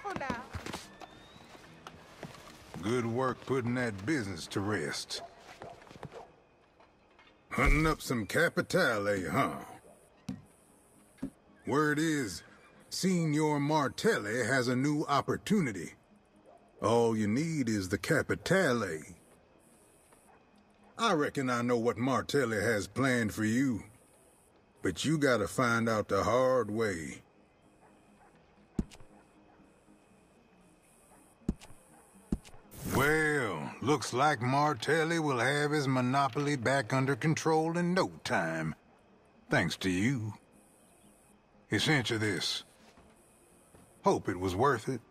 Careful now. Good work putting that business to rest. Hunting up some Capitale, huh? Word is, Signor Martelli has a new opportunity. All you need is the Capitale. I reckon I know what Martelli has planned for you. But you gotta find out the hard way. Well, looks like Martelli will have his monopoly back under control in no time. Thanks to you. He sent you this. Hope it was worth it.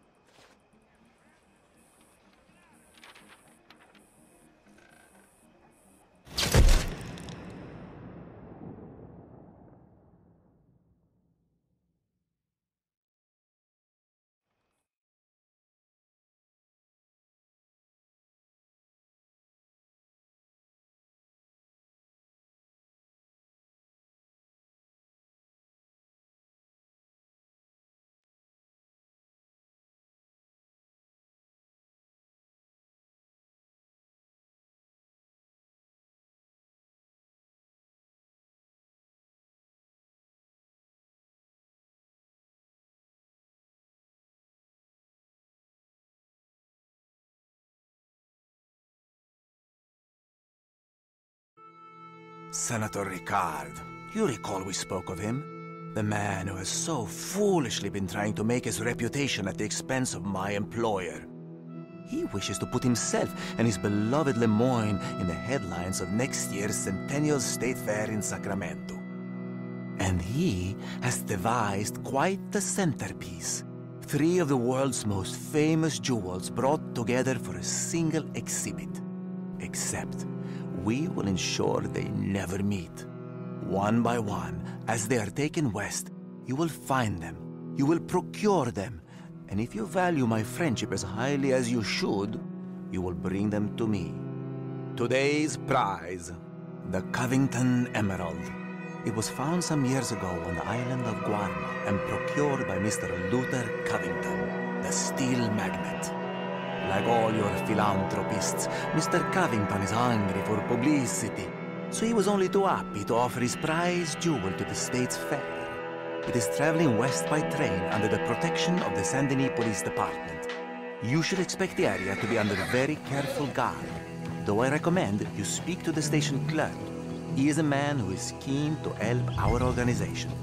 Senator Ricard, you recall we spoke of him? The man who has so foolishly been trying to make his reputation at the expense of my employer. He wishes to put himself and his beloved Lemoyne in the headlines of next year's Centennial State Fair in Sacramento. And he has devised quite the centerpiece. 3 of the world's most famous jewels brought together for a single exhibit. Except, we will ensure they never meet. One by one, as they are taken west, you will find them, you will procure them, and if you value my friendship as highly as you should, you will bring them to me. Today's prize, the Covington Emerald. It was found some years ago on the island of Guarma and procured by Mr. Luther Covington, the steel magnate. Like all your philanthropists, Mr. Covington is hungry for publicity, so he was only too happy to offer his prize jewel to the state's fair. It is traveling west by train under the protection of the Saint Denis Police Department. You should expect the area to be under very careful guard, though I recommend you speak to the station clerk. He is a man who is keen to help our organization.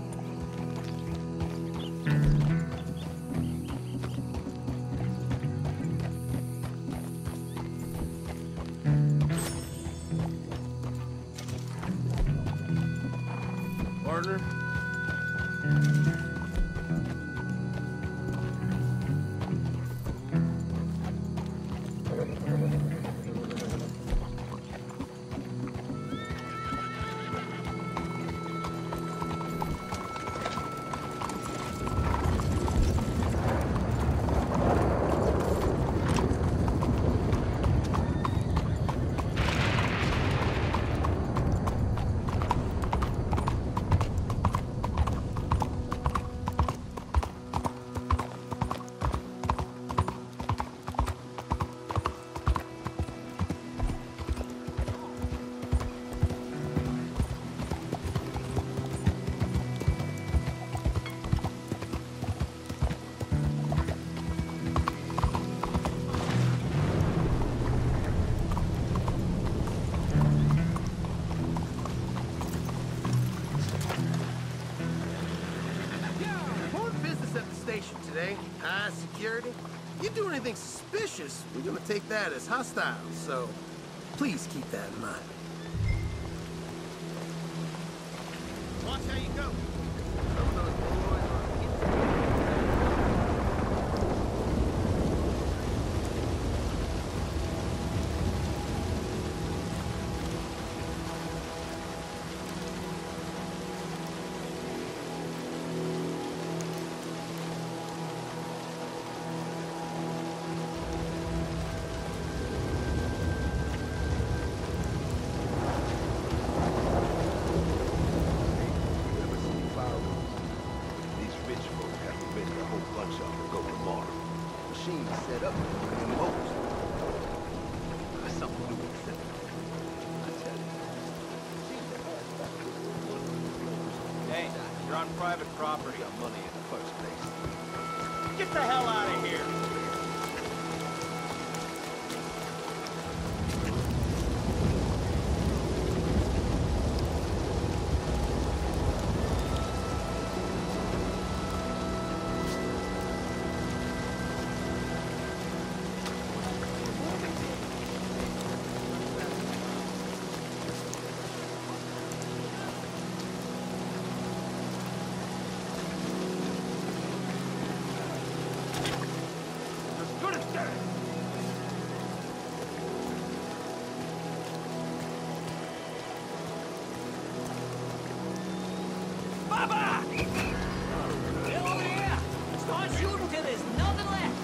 Partner? Today, high security. You do anything suspicious, we're gonna take that as hostile, so please keep that in mind. Watch how you go. Some of those boys are... team set up for them hoes. Something to do with it. I tell you. Hey, you're on private property. Got money in the first place. Get the hell out of here! Baba! Get over here! Start shooting till there's nothing left!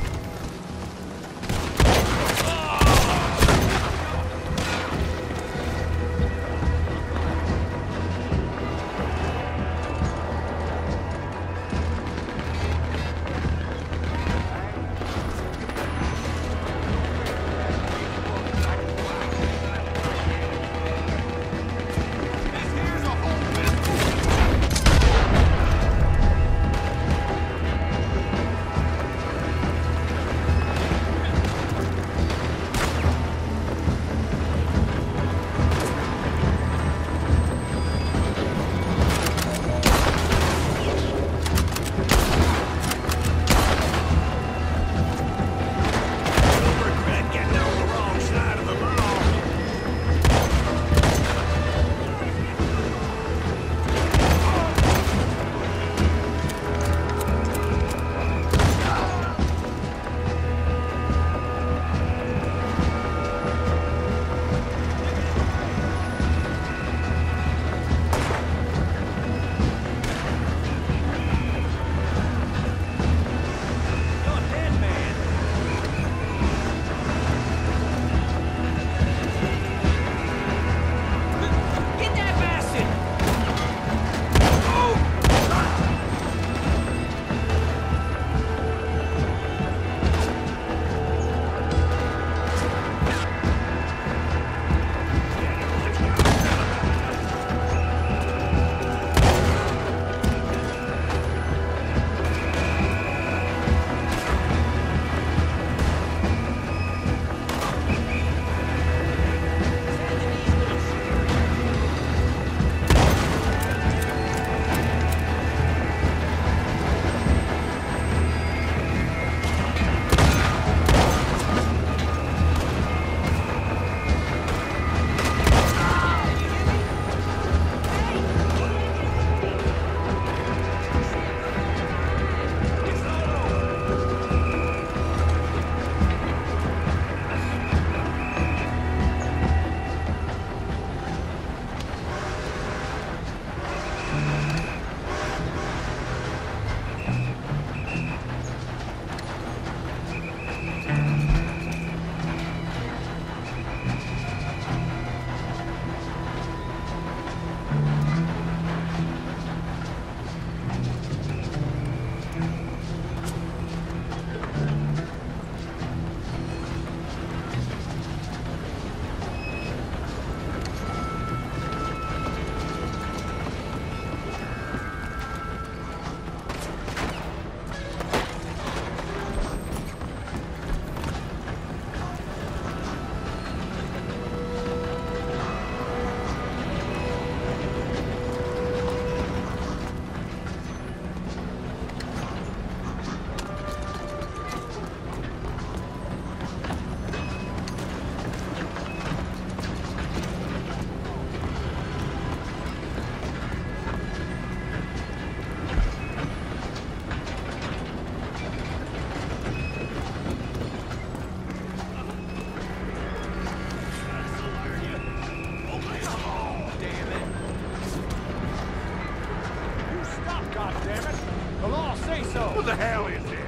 Who the hell is this?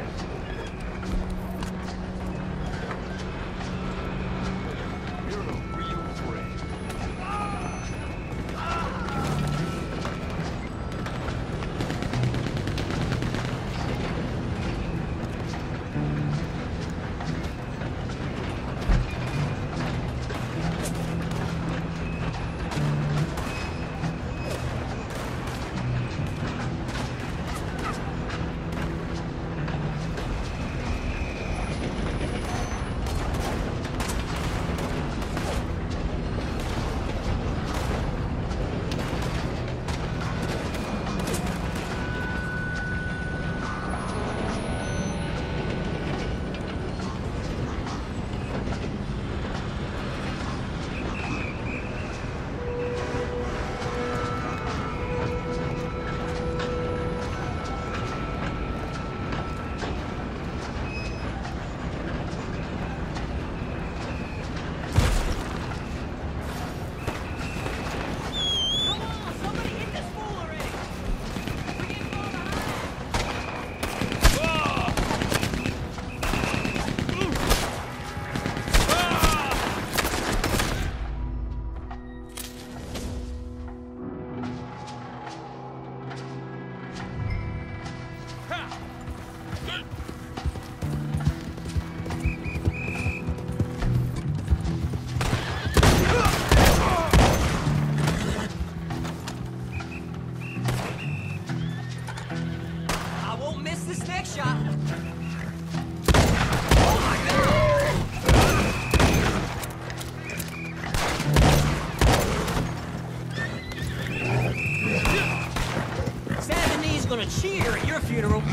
You're a real friend.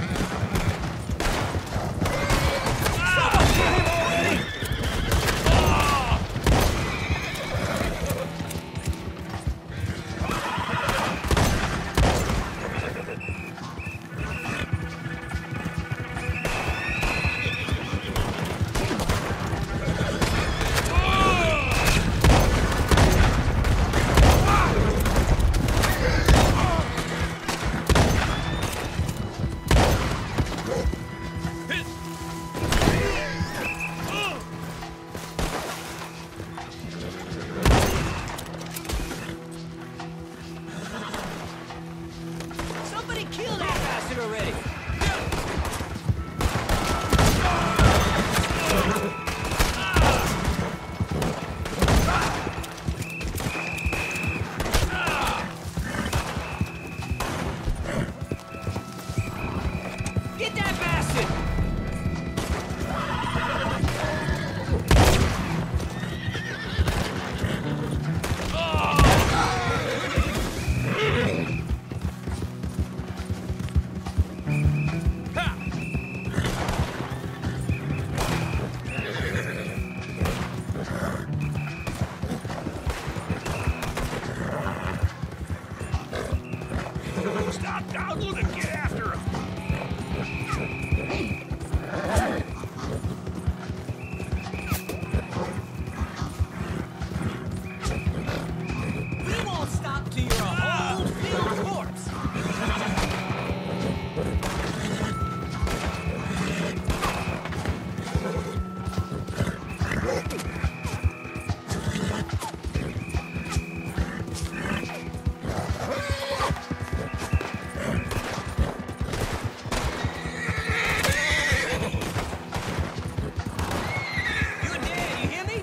Somebody kill that bastard already! Get that bastard! Stop dawdling and get after him! We won't stop till you're a whole filled corpse! You're dead, you hear me?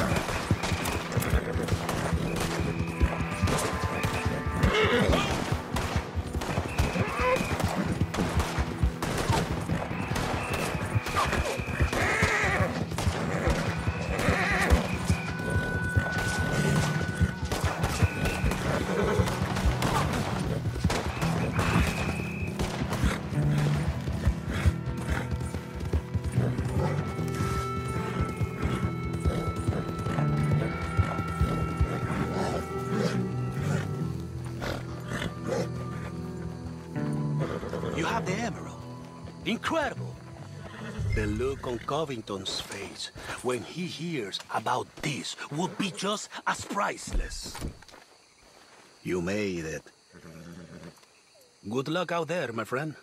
You have the emerald. Incredible. The look on Covington's face when he hears about this would be just as priceless. You made it. Good luck out there, my friend.